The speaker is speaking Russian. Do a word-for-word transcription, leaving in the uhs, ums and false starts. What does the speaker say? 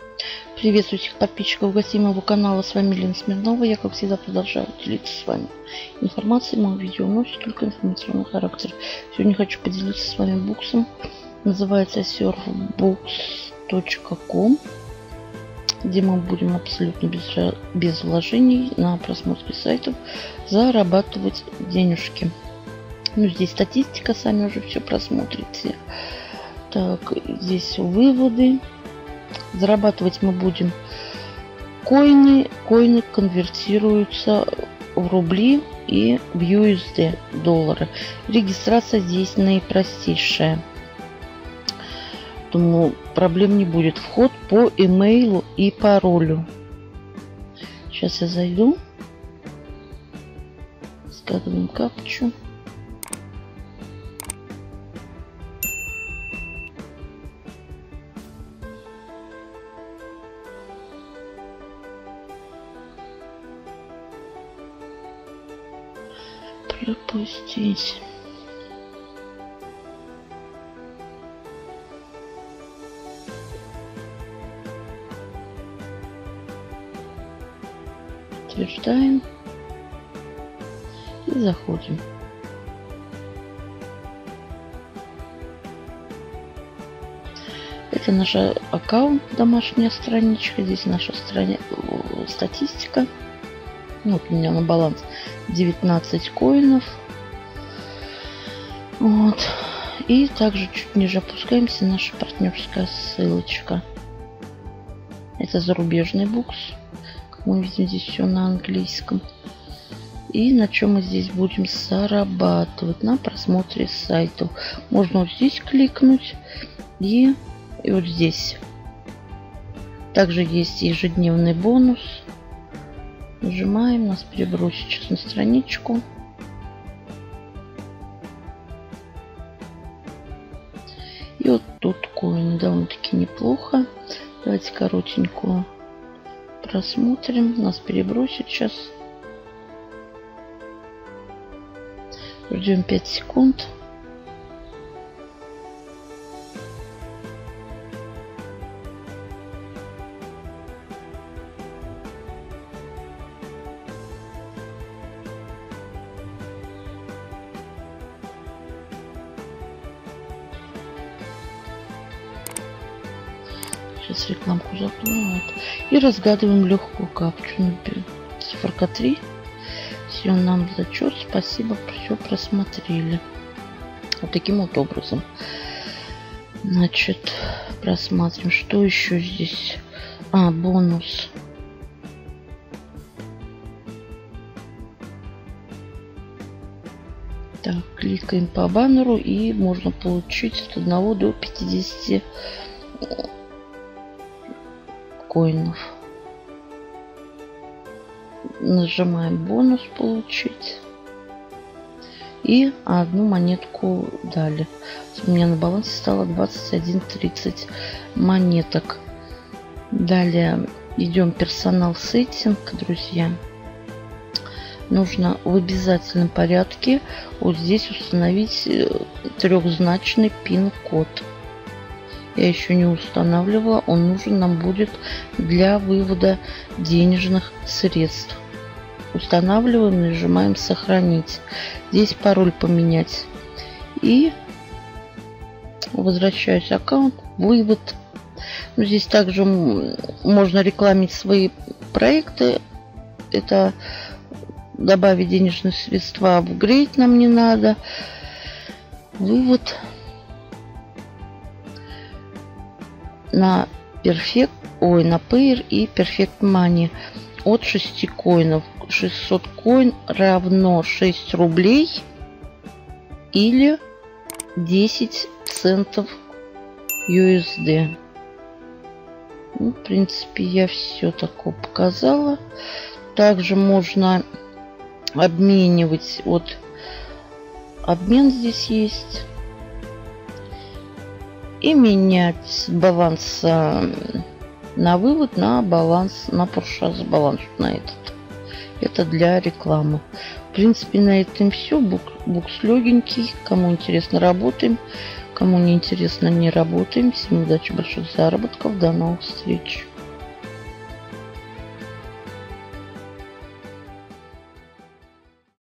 Приветствую всех подписчиков, гостей моего канала. С вами Лена Смирнова. Я, как всегда, продолжаю делиться с вами информацией. Мое видео носит только информационный характер. Сегодня хочу поделиться с вами буксом. Называется surfbooks точка ком, где мы будем абсолютно без, без вложений на просмотре сайтов зарабатывать денежки. Ну, здесь статистика, сами уже все просмотрите. Так, здесь выводы. Зарабатывать мы будем коины. Коины конвертируются в рубли и в ю эс ди, доллары. Регистрация здесь наипростейшая. Думаю, проблем не будет. Вход по имейлу и паролю. Сейчас я зайду. Складываем капчу. Пропустить. Подтверждаем и заходим. Это наш аккаунт, домашняя страничка. Здесь наша страни... статистика. Вот у меня на баланс девятнадцать коинов. Вот. И также чуть ниже опускаемся, наша партнерская ссылочка. Это зарубежный букс. Как мы видим, здесь все на английском. И на чем мы здесь будем зарабатывать? На просмотре сайтов. Можно вот здесь кликнуть и, и вот здесь. Также есть ежедневный бонус. Нажимаем, нас перебросит сейчас на страничку. И вот тут коины довольно-таки неплохо. Давайте коротенькую просмотрим. Нас перебросит сейчас. Ждем пять секунд. Сейчас рекламку заплывает. И разгадываем легкую капчу. Циферка три. Все, нам зачет. Спасибо, все просмотрели. Вот таким вот образом. Значит, просматриваем. Что еще здесь? А, бонус. Так, кликаем по баннеру и можно получить от одного до пятидесяти коинов. Нажимаем бонус получить. И одну монетку дали. У меня на балансе стало двадцать один тридцать монеток. Далее идем персонал сеттинг, друзья. Нужно в обязательном порядке вот здесь установить трехзначный пин-код. Я еще не устанавливала. Он нужен нам будет для вывода денежных средств. Устанавливаем, нажимаем сохранить. Здесь пароль поменять. И возвращаюсь в аккаунт. Вывод. Ну, здесь также можно рекламить свои проекты. Это добавить денежные средства. Апгрейд нам не надо. Вывод. На Perfect, ой, на Payer и Perfect Money от шести коинов. шестьсот коин равно шесть рублей или десять центов ю эс ди. Ну, в принципе, я все такое показала. Также можно обменивать. Вот обмен здесь есть. И менять баланс на вывод на баланс, на пуршаз баланс, на этот. Это для рекламы. В принципе, на этом все. Бук, букс легенький. Кому интересно, работаем. Кому не интересно, не работаем. Всем удачи, больших заработков. До новых встреч.